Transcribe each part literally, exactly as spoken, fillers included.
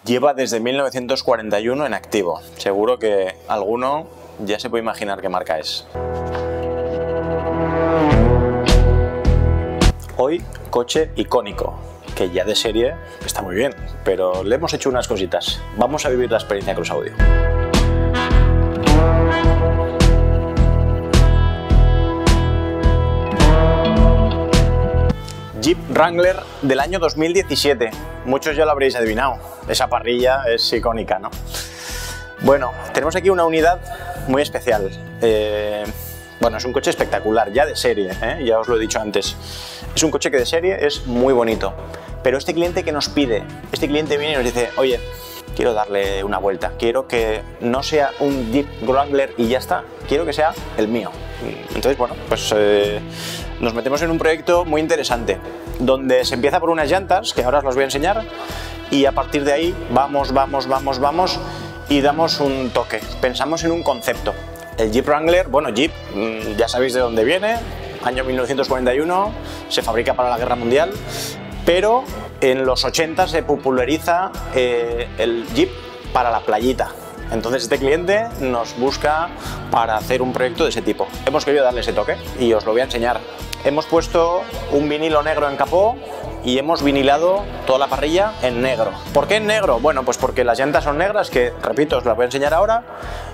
Lleva desde mil novecientos cuarenta y uno en activo. Seguro que alguno ya se puede imaginar qué marca es. Hoy, coche icónico, que ya de serie está muy bien, pero le hemos hecho unas cositas. Vamos a vivir la experiencia Cruzaudio. Jeep Wrangler del año dos mil diecisiete. Muchos ya lo habréis adivinado. Esa parrilla es icónica, ¿no? Bueno, tenemos aquí una unidad muy especial. Eh, bueno, es un coche espectacular, ya de serie, ¿eh? Ya os lo he dicho antes. Es un coche que de serie es muy bonito. Pero este cliente que nos pide, este cliente viene y nos dice, oye, quiero darle una vuelta, quiero que no sea un Jeep Wrangler y ya está, quiero que sea el mío. Entonces, bueno, pues eh, nos metemos en un proyecto muy interesante, donde se empieza por unas llantas, que ahora os las voy a enseñar, y a partir de ahí vamos, vamos, vamos, vamos, y damos un toque. Pensamos en un concepto. El Jeep Wrangler, bueno, Jeep, ya sabéis de dónde viene, año mil novecientos cuarenta y uno, se fabrica para la Guerra Mundial, pero en los ochenta se populariza eh, el Jeep para la playita. Entonces este cliente nos busca para hacer un proyecto de ese tipo. Hemos querido darle ese toque y os lo voy a enseñar. Hemos puesto un vinilo negro en capó y hemos vinilado toda la parrilla en negro. ¿Por qué en negro? Bueno, pues porque las llantas son negras, que repito, os las voy a enseñar ahora,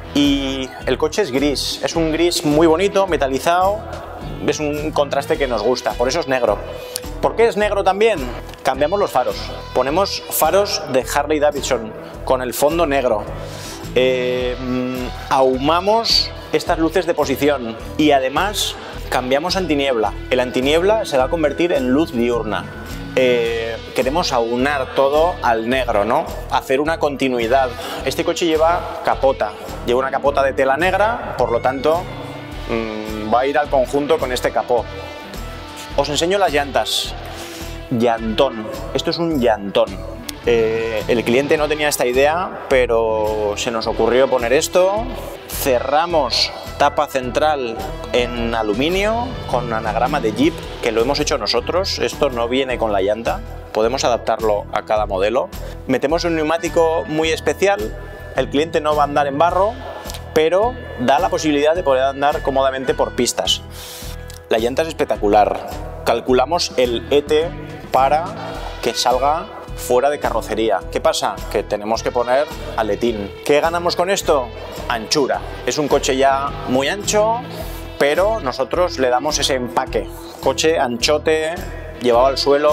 y el coche es gris. Es un gris muy bonito, metalizado, es un contraste que nos gusta, por eso es negro. ¿Por qué es negro también? Cambiamos los faros. Ponemos faros de Harley Davidson con el fondo negro. Eh, ahumamos estas luces de posición y además cambiamos antiniebla. El antiniebla se va a convertir en luz diurna. Eh, queremos aunar todo al negro, ¿no? Hacer una continuidad. Este coche lleva capota, lleva una capota de tela negra, por lo tanto mmm, va a ir al conjunto con este capó. Os enseño las llantas. Llantón. Esto es un llantón. Eh, el cliente no tenía esta idea, pero se nos ocurrió poner esto. Cerramos tapa central en aluminio con anagrama de Jeep, que lo hemos hecho nosotros. Esto no viene con la llanta, podemos adaptarlo a cada modelo. Metemos un neumático muy especial. El cliente no va a andar en barro, pero da la posibilidad de poder andar cómodamente por pistas. La llanta es espectacular. Calculamos el E T para que salga fuera de carrocería. ¿Qué pasa? Que tenemos que poner aletín. ¿Qué ganamos con esto? Anchura. Es un coche ya muy ancho, pero nosotros le damos ese empaque. Coche anchote, llevado al suelo.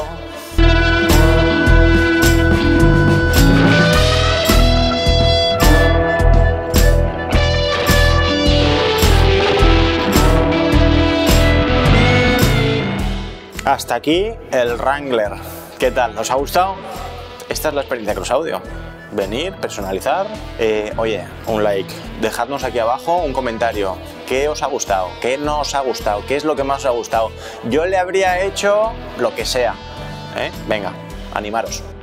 Hasta aquí el Wrangler. ¿Qué tal? ¿Os ha gustado? Esta es la experiencia Cruzaudio. Venir, personalizar. Eh, oye, un like. Dejadnos aquí abajo un comentario. ¿Qué os ha gustado? ¿Qué no os ha gustado? ¿Qué es lo que más os ha gustado? Yo le habría hecho lo que sea. ¿Eh? Venga, animaros.